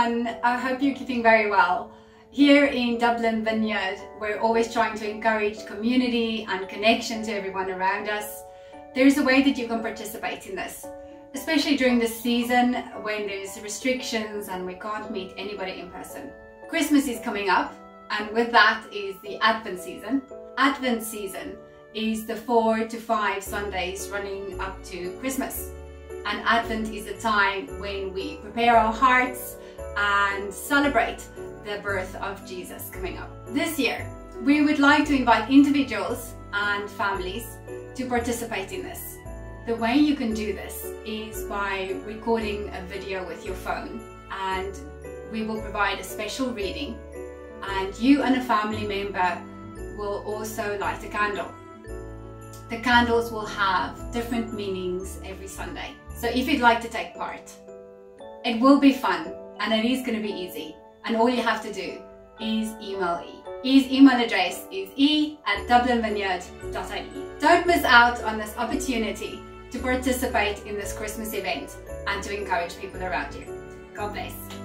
everyone. I hope you're keeping very well. Here in Dublin Vineyard, we're always trying to encourage community and connection to everyone around us. There's a way that you can participate in this, especially during this season when there's restrictions and we can't meet anybody in person. Christmas is coming up, and with that is the Advent season. Advent season is the 4 to 5 Sundays running up to Christmas. And Advent is a time when we prepare our hearts and celebrate the birth of Jesus coming up. This year, we would like to invite individuals and families to participate in this. The way you can do this is by recording a video with your phone, and we will provide a special reading, and you and a family member will also light a candle. The candles will have different meanings every Sunday. So if you'd like to take part, it will be fun and it is going to be easy. And all you have to do is email E. E's email address is e@dublinvineyard.ie. Don't miss out on this opportunity to participate in this Christmas event and to encourage people around you. God bless.